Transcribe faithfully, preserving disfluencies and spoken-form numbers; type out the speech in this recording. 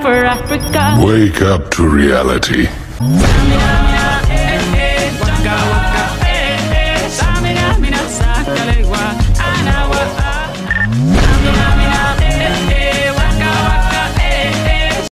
for Africa. Wake up to reality. Tell me how